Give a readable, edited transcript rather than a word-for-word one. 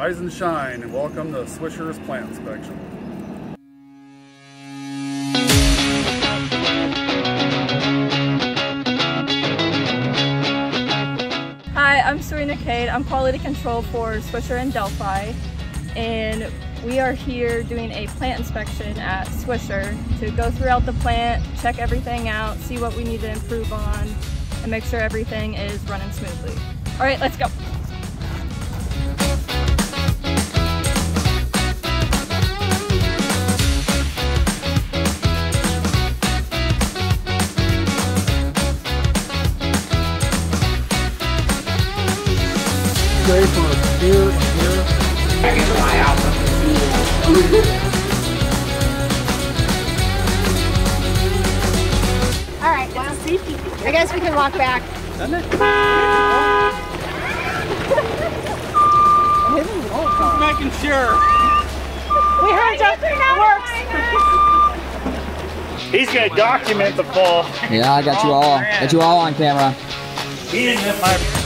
Rise and shine and welcome to Swisher's plant inspection. Hi, I'm Serena Cade. I'm quality control for Swisher in Delphi, and we are here doing a plant inspection at Swisher to go throughout the plant, check everything out, see what we need to improve on, and make sure everything is running smoothly. All right, let's go. Ready for a beer and beer? I can fly out from the Alright, well, I guess we can walk back. Doesn't it? making sure. We heard it works. He's gonna document the fall. Yeah, I got you all. Got you all on camera. He didn't hit my